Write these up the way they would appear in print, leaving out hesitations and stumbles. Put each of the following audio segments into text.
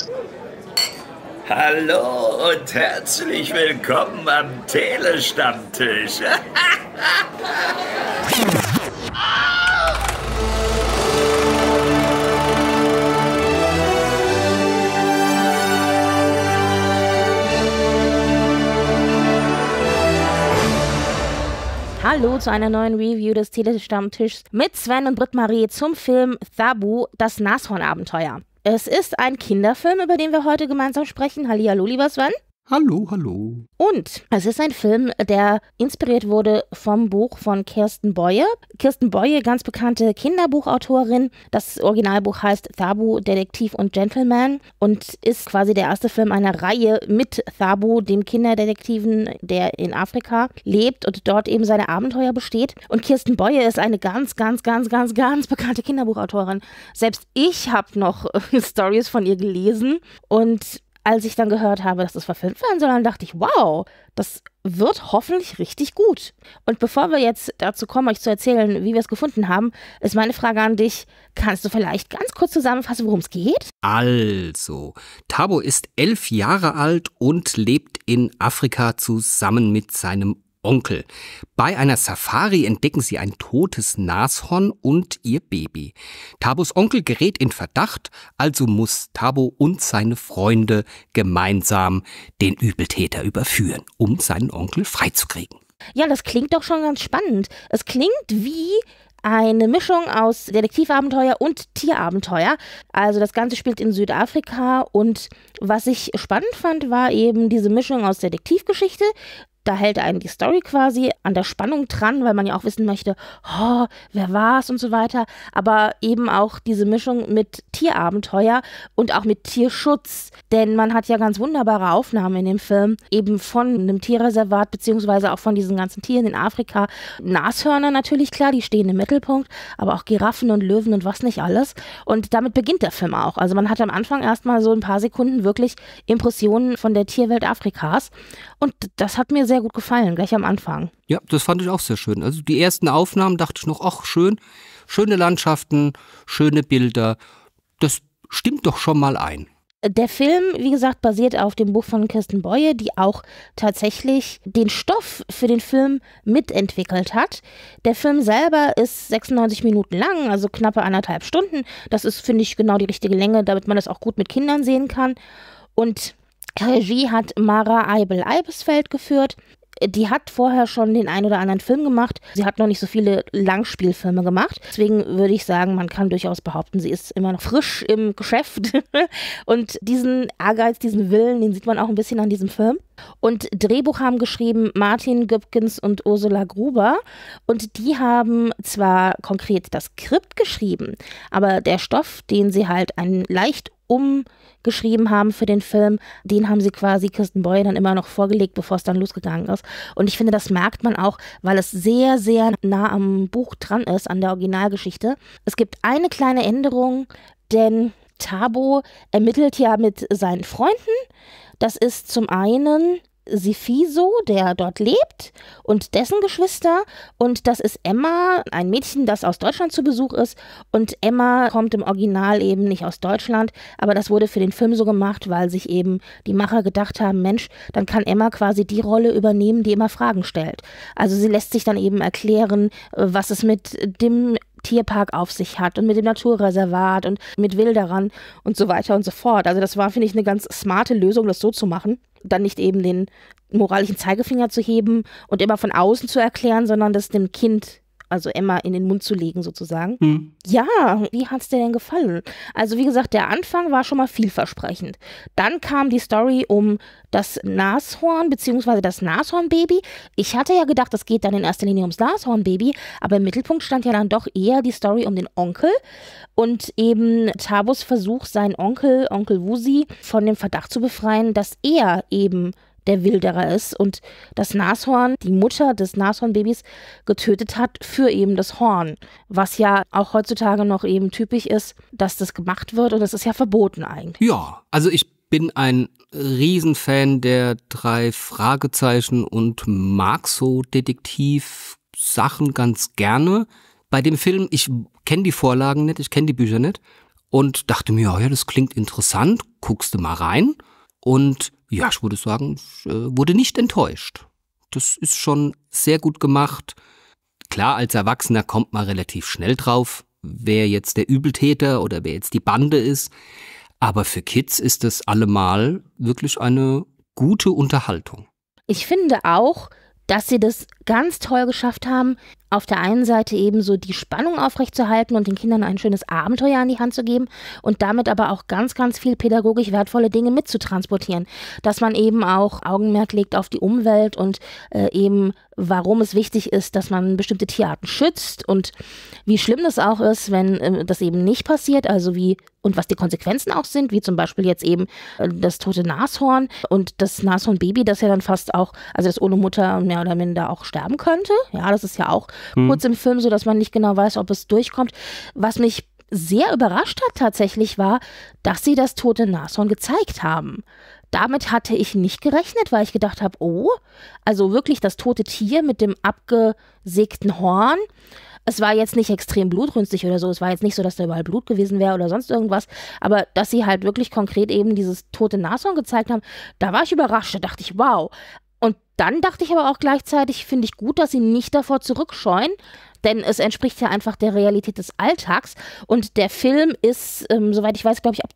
Hallo und herzlich willkommen am Telestammtisch. Hallo zu einer neuen Review des Telestammtischs mit Sven und Britt-Marie zum Film Thabu, das Nashorn-Abenteuer. Es ist ein Kinderfilm, über den wir heute gemeinsam sprechen. Hallihallo, lieber Sven. Hallo, hallo. Und es ist ein Film, der inspiriert wurde vom Buch von Kirsten Boye. Kirsten Boye, ganz bekannte Kinderbuchautorin. Das Originalbuch heißt Thabu, Detektiv und Gentleman und ist quasi der erste Film einer Reihe mit Thabu, dem Kinderdetektiven, der in Afrika lebt und dort eben seine Abenteuer besteht. Und Kirsten Boye ist eine ganz bekannte Kinderbuchautorin. Selbst ich habe noch Stories von ihr gelesen und als ich dann gehört habe, dass das verfilmt werden soll, dann dachte ich, wow, das wird hoffentlich richtig gut. Und bevor wir jetzt dazu kommen, euch zu erzählen, wie wir es gefunden haben, ist meine Frage an dich, kannst du vielleicht ganz kurz zusammenfassen, worum es geht? Also, Thabu ist 11 Jahre alt und lebt in Afrika zusammen mit seinem Onkel. Bei einer Safari entdecken sie ein totes Nashorn und ihr Baby. Thabus Onkel gerät in Verdacht, also muss Thabu und seine Freunde gemeinsam den Übeltäter überführen, um seinen Onkel freizukriegen. Ja, das klingt doch schon ganz spannend. Es klingt wie eine Mischung aus Detektivabenteuer und Tierabenteuer. Also das Ganze spielt in Südafrika und was ich spannend fand, war eben diese Mischung aus Detektivgeschichte. Da hält einen die Story quasi an der Spannung dran, weil man ja auch wissen möchte, oh, wer war's und so weiter. Aber eben auch diese Mischung mit Tierabenteuer und auch mit Tierschutz. Denn man hat ja ganz wunderbare Aufnahmen in dem Film, eben von einem Tierreservat, beziehungsweise auch von diesen ganzen Tieren in Afrika. Nashörner natürlich, klar, die stehen im Mittelpunkt, aber auch Giraffen und Löwen und was nicht alles. Und damit beginnt der Film auch. Also man hat am Anfang erstmal so ein paar Sekunden wirklich Impressionen von der Tierwelt Afrikas. Und das hat mir sehr gut gefallen, gleich am Anfang. Ja, das fand ich auch sehr schön. Also die ersten Aufnahmen dachte ich noch, ach schön, schöne Landschaften, schöne Bilder. Das stimmt doch schon mal ein. Der Film, wie gesagt, basiert auf dem Buch von Kirsten Boye, die auch tatsächlich den Stoff für den Film mitentwickelt hat. Der Film selber ist 96 Minuten lang, also knappe 1,5 Stunden. Das ist, finde ich, genau die richtige Länge, damit man das auch gut mit Kindern sehen kann. Und Regie hat Mara Eibel-Eibesfeld geführt. Die hat vorher schon den ein oder anderen Film gemacht. Sie hat noch nicht so viele Langspielfilme gemacht. Deswegen würde ich sagen, man kann durchaus behaupten, sie ist immer noch frisch im Geschäft. Und diesen Ehrgeiz, diesen Willen, den sieht man auch ein bisschen an diesem Film. Und Drehbuch haben geschrieben Martin Gübkens und Ursula Gruber. Und die haben zwar konkret das Skript geschrieben, aber der Stoff, den sie halt leicht umgeschrieben haben für den Film, den haben sie quasi Kirsten Boye dann immer noch vorgelegt, bevor es dann losgegangen ist. Und ich finde, das merkt man auch, weil es sehr, sehr nah am Buch dran ist, an der Originalgeschichte. Es gibt eine kleine Änderung, denn Thabu ermittelt ja mit seinen Freunden. Das ist zum einen Sifiso, der dort lebt, und dessen Geschwister, und das ist Emma, ein Mädchen, das aus Deutschland zu Besuch ist, und Emma kommt im Original eben nicht aus Deutschland, aber das wurde für den Film so gemacht, weil sich eben die Macher gedacht haben, Mensch, dann kann Emma quasi die Rolle übernehmen, die immer Fragen stellt. Also sie lässt sich dann eben erklären, was es mit dem Tierpark auf sich hat und mit dem Naturreservat und mit Wilderern und so weiter und so fort. Also das war, finde ich, eine ganz smarte Lösung, das so zu machen. Dann nicht eben den moralischen Zeigefinger zu heben und immer von außen zu erklären, sondern das dem Kind, also Emma, in den Mund zu legen sozusagen. Ja, wie hat's dir denn gefallen? Also wie gesagt, der Anfang war schon mal vielversprechend. Dann kam die Story um das Nashorn bzw. das Nashornbaby. Ich hatte ja gedacht, das geht dann in erster Linie ums Nashornbaby, aber im Mittelpunkt stand ja dann doch eher die Story um den Onkel und eben Thabus Versuch, seinen Onkel Wusi, von dem Verdacht zu befreien, dass er eben der Wilderer ist und das Nashorn, die Mutter des Nashornbabys, getötet hat für eben das Horn, was ja auch heutzutage noch eben typisch ist, dass das gemacht wird und das ist ja verboten eigentlich. Ja, also ich bin ein Riesenfan der 3 Fragezeichen und mag so Detektiv-Sachen ganz gerne. Bei dem Film, ich kenne die Vorlagen nicht, ich kenne die Bücher nicht und dachte mir, ja, das klingt interessant, guckst du mal rein. Und ja, ich würde sagen, ich wurde nicht enttäuscht. Das ist schon sehr gut gemacht. Klar, als Erwachsener kommt man relativ schnell drauf, wer jetzt der Übeltäter oder wer jetzt die Bande ist. Aber für Kids ist es allemal wirklich eine gute Unterhaltung. Ich finde auch, dass sie das ganz toll geschafft haben, auf der einen Seite eben so die Spannung aufrechtzuerhalten und den Kindern ein schönes Abenteuer an die Hand zu geben und damit aber auch ganz, ganz viel pädagogisch wertvolle Dinge mitzutransportieren. Dass man eben auch Augenmerk legt auf die Umwelt und eben warum es wichtig ist, dass man bestimmte Tierarten schützt und wie schlimm das auch ist, wenn das eben nicht passiert, also wie und was die Konsequenzen auch sind, wie zum Beispiel jetzt eben das tote Nashorn und das Nashornbaby, das ja dann fast auch, also das ohne Mutter mehr oder minder auch sterben könnte. Ja, das ist ja auch kurz im Film so, dass man nicht genau weiß, ob es durchkommt. Was mich sehr überrascht hat tatsächlich war, dass sie das tote Nashorn gezeigt haben. Damit hatte ich nicht gerechnet, weil ich gedacht habe, oh, also wirklich das tote Tier mit dem abgesägten Horn. Es war jetzt nicht extrem blutrünstig oder so, es war jetzt nicht so, dass da überall Blut gewesen wäre oder sonst irgendwas, aber dass sie halt wirklich konkret eben dieses tote Nashorn gezeigt haben, da war ich überrascht, da dachte ich, wow. Und dann dachte ich aber auch gleichzeitig, finde ich gut, dass sie nicht davor zurückscheuen, denn es entspricht ja einfach der Realität des Alltags und der Film ist, soweit ich weiß, glaube ich,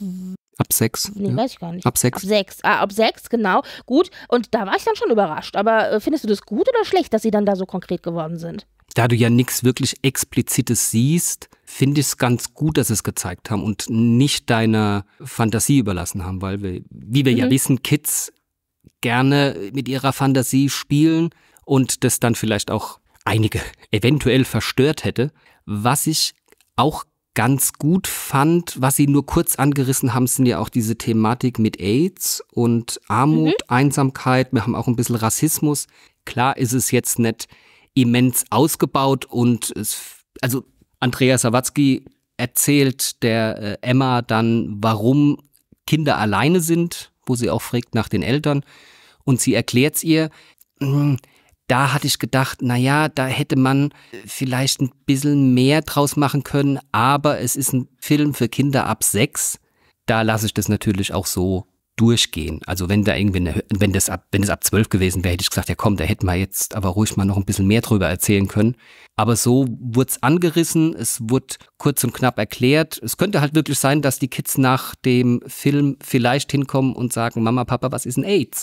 Ab 6. Nee, weiß ich gar nicht. Ab 6. Ab 6. Ab 6, genau. Gut. Und da war ich dann schon überrascht. Aber findest du das gut oder schlecht, dass sie dann da so konkret geworden sind? Da du ja nichts wirklich Explizites siehst, finde ich es ganz gut, dass sie es gezeigt haben und nicht deiner Fantasie überlassen haben, weil wir, wie wir ja wissen, Kids gerne mit ihrer Fantasie spielen und das dann vielleicht auch einige eventuell verstört hätte. Was ich auch ganz gut fand, was sie nur kurz angerissen haben, sind ja auch diese Thematik mit AIDS und Armut, Einsamkeit. Wir haben auch ein bisschen Rassismus. Klar ist es jetzt nicht immens ausgebaut und also Andrea Sawatzki erzählt der Emma dann, warum Kinder alleine sind, wo sie auch fragt nach den Eltern und sie erklärt es ihr. Da hatte ich gedacht, naja, da hätte man vielleicht ein bisschen mehr draus machen können, aber es ist ein Film für Kinder ab 6. Da lasse ich das natürlich auch so durchgehen. Also wenn da irgendwie wenn es ab 12 gewesen wäre, hätte ich gesagt, ja komm, da hätten wir jetzt aber ruhig mal noch ein bisschen mehr drüber erzählen können. Aber so wurde es angerissen, es wurde kurz und knapp erklärt. Es könnte halt wirklich sein, dass die Kids nach dem Film vielleicht hinkommen und sagen, Mama, Papa, was ist denn AIDS?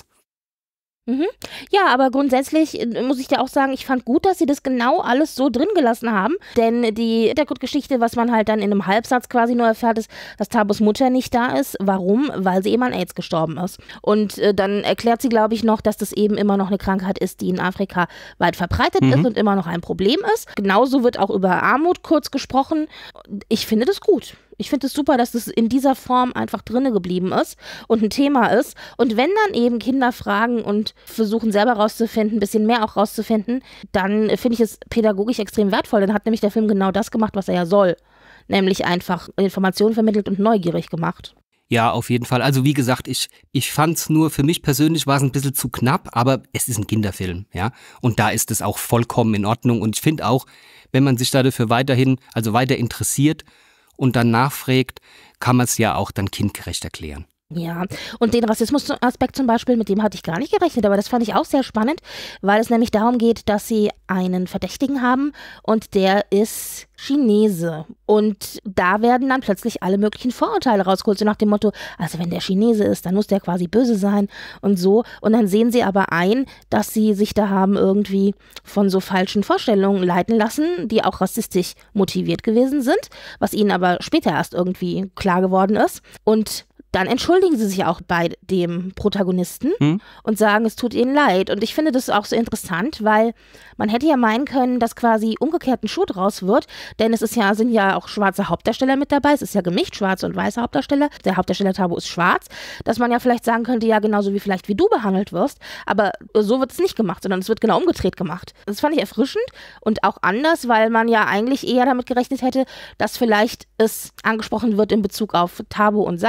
Ja, aber grundsätzlich muss ich dir auch sagen, ich fand gut, dass sie das genau alles so drin gelassen haben, denn die Hintergrundgeschichte, was man halt dann in einem Halbsatz quasi nur erfährt, ist, dass Tabus Mutter nicht da ist. Warum? Weil sie eben an AIDS gestorben ist. Und dann erklärt sie, glaube ich, noch, dass das eben immer noch eine Krankheit ist, die in Afrika weit verbreitet ist und immer noch ein Problem ist. Genauso wird auch über Armut kurz gesprochen. Ich finde das gut. Ich finde es super, dass das in dieser Form einfach drinne geblieben ist und ein Thema ist. Und wenn dann eben Kinder fragen und versuchen selber rauszufinden, ein bisschen mehr auch rauszufinden, dann finde ich es pädagogisch extrem wertvoll. Dann hat nämlich der Film genau das gemacht, was er ja soll. Nämlich einfach Informationen vermittelt und neugierig gemacht. Ja, auf jeden Fall. Also wie gesagt, ich fand's nur, für mich persönlich war es ein bisschen zu knapp, aber es ist ein Kinderfilm, ja. Und da ist es auch vollkommen in Ordnung. Und ich finde auch, wenn man sich dafür weiter interessiert und dann nachfragt, kann man es ja auch dann kindgerecht erklären. Ja, und den Rassismus-Aspekt zum Beispiel, mit dem hatte ich gar nicht gerechnet, aber das fand ich auch sehr spannend, weil es nämlich darum geht, dass sie einen Verdächtigen haben und der ist Chinese. Und da werden dann plötzlich alle möglichen Vorurteile rausgeholt, so nach dem Motto, also wenn der Chinese ist, dann muss der quasi böse sein und so. Und dann sehen sie aber ein, dass sie sich da haben irgendwie von so falschen Vorstellungen leiten lassen, die auch rassistisch motiviert gewesen sind, was ihnen aber später erst irgendwie klar geworden ist. Und dann entschuldigen sie sich auch bei dem Protagonisten und sagen, es tut ihnen leid. Und ich finde das auch so interessant, weil man hätte ja meinen können, dass quasi umgekehrt ein Schuh draus wird, denn es sind ja auch schwarze Hauptdarsteller mit dabei, es ist ja gemischt, schwarze und weiße Hauptdarsteller. Der Hauptdarsteller Tabo ist schwarz, dass man ja vielleicht sagen könnte, ja genauso wie vielleicht wie du behandelt wirst, aber so wird es nicht gemacht, sondern es wird genau umgedreht gemacht. Das fand ich erfrischend und auch anders, weil man ja eigentlich eher damit gerechnet hätte, dass vielleicht es angesprochen wird in Bezug auf Tabo und seine Familie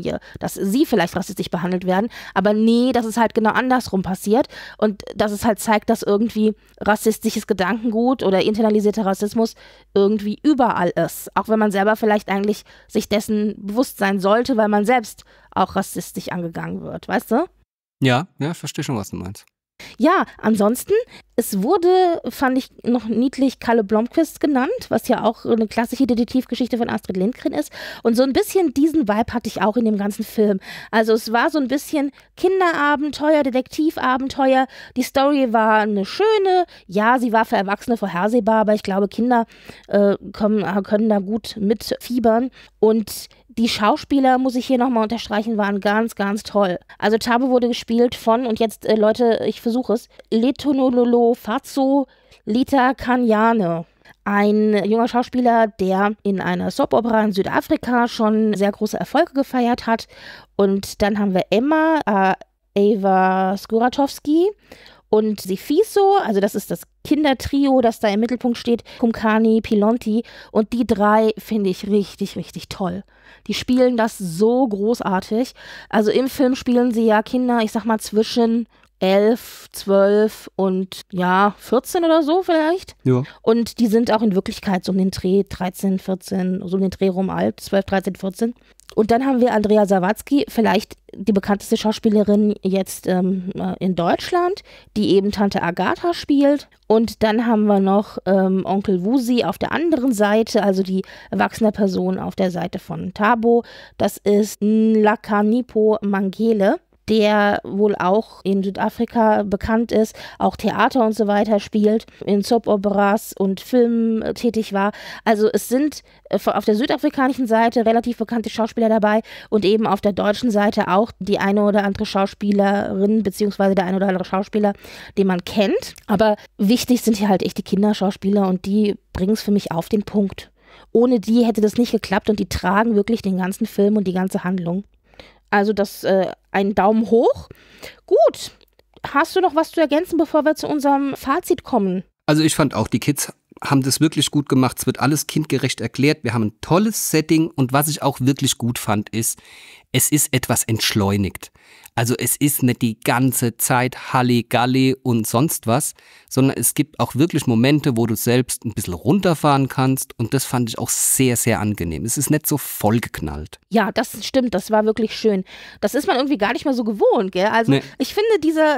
Familie, dass sie vielleicht rassistisch behandelt werden, aber nee, dass es halt genau andersrum passiert und dass es halt zeigt, dass irgendwie rassistisches Gedankengut oder internalisierter Rassismus irgendwie überall ist, auch wenn man selber vielleicht eigentlich sich dessen bewusst sein sollte, weil man selbst auch rassistisch angegangen wird, weißt du? Ja, verstehe schon, was du meinst. Ja, ansonsten, es wurde, fand ich noch niedlich, Kalle Blomqvist genannt, was ja auch eine klassische Detektivgeschichte von Astrid Lindgren ist. Und so ein bisschen diesen Vibe hatte ich auch in dem ganzen Film. Also es war so ein bisschen Kinderabenteuer, Detektivabenteuer. Die Story war eine schöne, ja, sie war für Erwachsene vorhersehbar, aber ich glaube, Kinder können da gut mitfiebern. Und die Schauspieler, muss ich hier nochmal unterstreichen, waren ganz, ganz toll. Also Thabo wurde gespielt von, und jetzt Leute, ich versuche es, Letonololo Fazio Lita Kanyane. Ein junger Schauspieler, der in einer Soap-Opera in Südafrika schon sehr große Erfolge gefeiert hat. Und dann haben wir Emma, Ava Skuratowski und Sifiso, also das ist das Kindertrio, das da im Mittelpunkt steht, Kumkani, Pilonti, und die drei finde ich richtig, richtig toll. Die spielen das so großartig. Also im Film spielen sie ja Kinder, ich sag mal zwischen 11, 12 und 14 oder so vielleicht. Ja. Und die sind auch in Wirklichkeit so um den Dreh 13, 14, so um den Dreh rum alt, 12, 13, 14. Und dann haben wir Andrea Sawatzki, vielleicht die bekannteste Schauspielerin jetzt in Deutschland, die eben Tante Agatha spielt. Und dann haben wir noch Onkel Wusi auf der anderen Seite, also die erwachsene Person auf der Seite von Thabo. Das ist Nhlakanipo Mangele, der wohl auch in Südafrika bekannt ist, auch Theater und so weiter spielt, in Soap-Operas und Filmen tätig war. Also es sind auf der südafrikanischen Seite relativ bekannte Schauspieler dabei und eben auf der deutschen Seite auch die eine oder andere Schauspielerin beziehungsweise der eine oder andere Schauspieler, den man kennt. Aber wichtig sind hier halt echt die Kinderschauspieler und die bringen es für mich auf den Punkt. Ohne die hätte das nicht geklappt und die tragen wirklich den ganzen Film und die ganze Handlung. Also das ein Daumen hoch. Gut, hast du noch was zu ergänzen, bevor wir zu unserem Fazit kommen? Also ich fand auch, die Kids haben das wirklich gut gemacht. Es wird alles kindgerecht erklärt. Wir haben ein tolles Setting und was ich auch wirklich gut fand, ist, es ist etwas entschleunigt. Also es ist nicht die ganze Zeit Halligalli und sonst was, sondern es gibt auch wirklich Momente, wo du selbst ein bisschen runterfahren kannst und das fand ich auch sehr, sehr angenehm. Es ist nicht so vollgeknallt. Ja, das stimmt, das war wirklich schön. Das ist man irgendwie gar nicht mehr so gewohnt, gell? Also nee. Ich finde,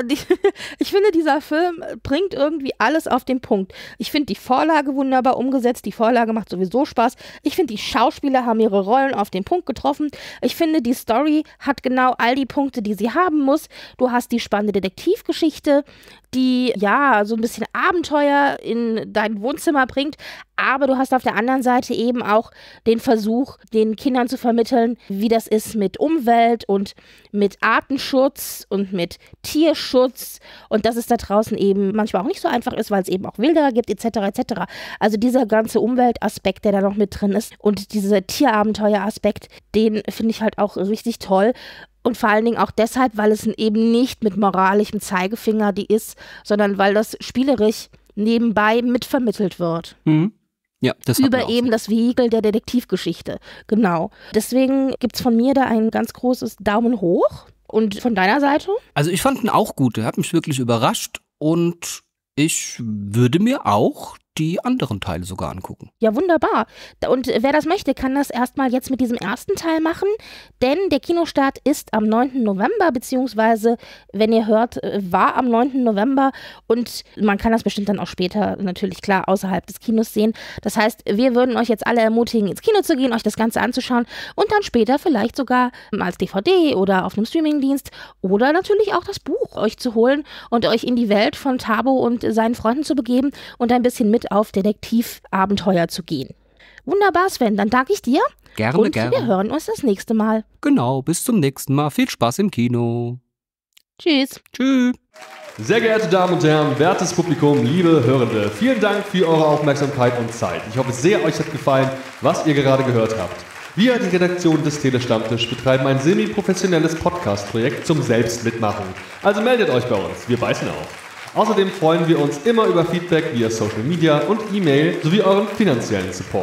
dieser Film bringt irgendwie alles auf den Punkt. Ich finde die Vorlage wunderbar umgesetzt, die Vorlage macht sowieso Spaß. Ich finde, die Schauspieler haben ihre Rollen auf den Punkt getroffen. Ich finde, die Story hat genau all die Punkte, die sie haben muss. Du hast die spannende Detektivgeschichte, die so ein bisschen Abenteuer in dein Wohnzimmer bringt, aber du hast auf der anderen Seite eben auch den Versuch, den Kindern zu vermitteln, wie das ist mit Umwelt und mit Artenschutz und mit Tierschutz und dass es da draußen eben manchmal auch nicht so einfach ist, weil es eben auch Wilderer gibt etc. etc. Also dieser ganze Umweltaspekt, der da noch mit drin ist und dieser Tierabenteueraspekt, den finde ich halt auch richtig toll. Und vor allen Dingen auch deshalb, weil es eben nicht mit moralischem Zeigefinger die ist, sondern weil das spielerisch nebenbei mitvermittelt wird. Mhm. Ja, das über eben das Vehikel der Detektivgeschichte. Genau. Deswegen gibt es von mir da ein ganz großes Daumen hoch. Und von deiner Seite? Also ich fand ihn auch gut. Er hat mich wirklich überrascht und ich würde mir auch die anderen Teile sogar angucken. Ja, wunderbar. Und wer das möchte, kann das erstmal jetzt mit diesem ersten Teil machen, denn der Kinostart ist am 9. November, beziehungsweise, wenn ihr hört, war am 9. November und man kann das bestimmt dann auch später natürlich klar außerhalb des Kinos sehen. Das heißt, wir würden euch jetzt alle ermutigen, ins Kino zu gehen, euch das Ganze anzuschauen und dann später vielleicht sogar als DVD oder auf einem Streamingdienst oder natürlich auch das Buch euch zu holen und euch in die Welt von Thabo und seinen Freunden zu begeben und ein bisschen mit auf Detektivabenteuer zu gehen. Wunderbar, Sven, dann danke ich dir. Gerne, und gerne. Wir hören uns das nächste Mal. Genau, bis zum nächsten Mal. Viel Spaß im Kino. Tschüss. Tschüss. Sehr geehrte Damen und Herren, wertes Publikum, liebe Hörende, vielen Dank für eure Aufmerksamkeit und Zeit. Ich hoffe sehr, euch hat gefallen, was ihr gerade gehört habt. Wir, die Redaktion des Telestammtisch, betreiben ein semi-professionelles Podcast-Projekt zum Selbstmitmachen. Also meldet euch bei uns, wir beißen auf. Außerdem freuen wir uns immer über Feedback via Social Media und E-Mail sowie euren finanziellen Support.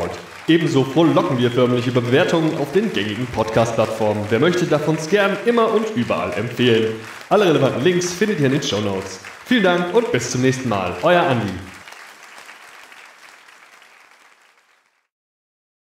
Ebenso frohlocken wir förmlich über Bewertungen auf den gängigen Podcast-Plattformen. Wer möchte, darf uns gern immer und überall empfehlen. Alle relevanten Links findet ihr in den Shownotes. Vielen Dank und bis zum nächsten Mal. Euer Andi.